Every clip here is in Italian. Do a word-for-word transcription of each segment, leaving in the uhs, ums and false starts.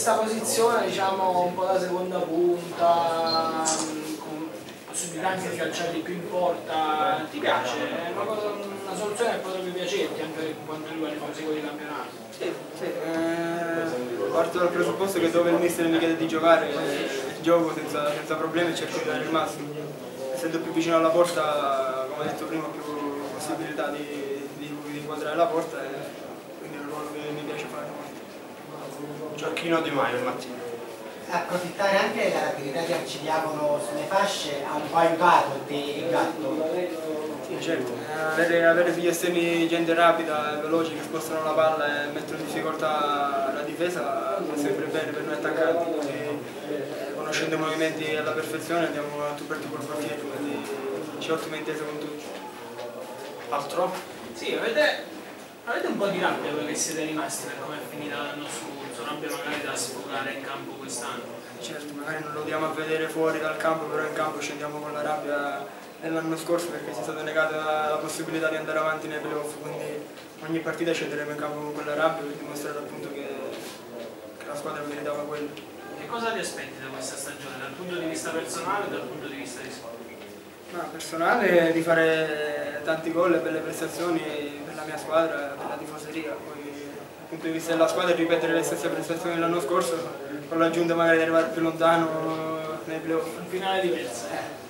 questa posizione, diciamo, un po' da seconda punta, con possibilità anche di calciare di più in porta, ti piace? È una, cosa, una soluzione che potrebbe piacerti anche per quanto riguarda il proseguo di campionato? Sì, sì. Eh, parto dal presupposto che dove il mister mi chiede di giocare, eh, gioco senza, senza problemi e cerco di dare il massimo. Essendo più vicino alla porta, come ho detto prima, ho più possibilità di, di, di inquadrare la porta e quindi è un ruolo che mi piace fare. Gioacchino Di Maio, Martino. Approfittare anche della rapidità che ci diavano sulle fasce ha un po' aiutato te il Gatto? Sì, certo. Avere, avere degli esterni gente rapida e veloci che spostano la palla e mettono in difficoltà la difesa fa sempre bene per noi attaccanti. Quindi, eh, conoscendo i movimenti alla perfezione andiamo a tu per tu col portiere, quindi ci ottimo inteso con tutti. Altro? Sì, avete, avete un po' di rabbia perché siete rimasti per come è finita l'anno scorso, rabbia magari da sfogare in campo quest'anno. Certo, magari non lo diamo a vedere fuori dal campo, però in campo scendiamo con la rabbia dell'anno scorso perché ci è stata negata la possibilità di andare avanti nei playoff, quindi ogni partita scenderemo in campo con quella rabbia per dimostrare appunto che, che la squadra meritava quello. Che cosa ti aspetti da questa stagione, dal punto di vista personale e dal punto di vista di squadra? Ma personale di fare tanti gol e belle prestazioni per la mia squadra e per la tifoseria, poi dal punto di vista della squadra ripetere le stesse prestazioni dell'anno scorso con l'aggiunta magari di arrivare più lontano nei playoff. Un finale diverso.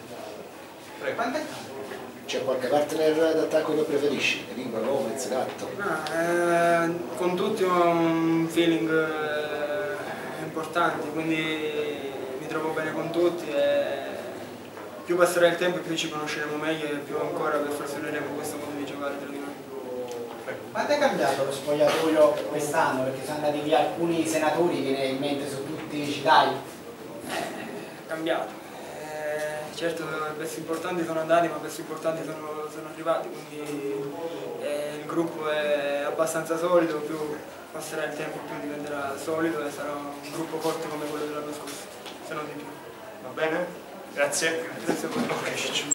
C'è qualche partner d'attacco che preferisci? Lingua, Gomez, Gatto? Ah, eh, con tutti ho un feeling eh, importante, quindi mi trovo bene con tutti e più passerà il tempo e più ci conosceremo meglio e più ancora perfezioneremo questo modo di giocare tra di noi. Quanto è cambiato lo spogliatoio quest'anno? Perché sono andati via alcuni senatori, viene in mente su tutti i dai. È cambiato. Certo i pezzi importanti sono andati, ma i pezzi importanti sono, sono arrivati, quindi eh, il gruppo è abbastanza solido, più passerà il tempo più diventerà solido e sarà un gruppo forte come quello dell'anno scorso, se non di più. Va bene? Grazie. Grazie a voi.